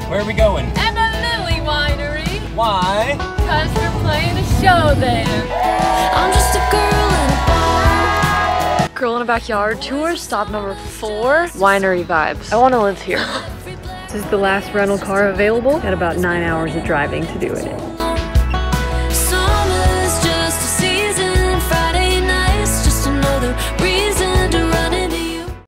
Where are we going? Emma Lily Winery. Why? Because we're playing a show there. I'm just a girl in a bar. Girl in a Backyard tour, stop number 4. Winery vibes. I want to live here. This is the last rental car available. Got about 9 hours of driving to do it in.